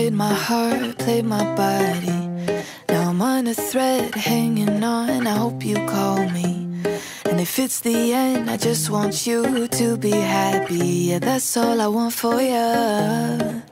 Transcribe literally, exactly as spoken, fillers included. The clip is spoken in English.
played my heart, played my body. Now I'm on a thread, hanging on, I hope you call me. And if it's the end, I just want you to be happy. Yeah, that's all I want for ya.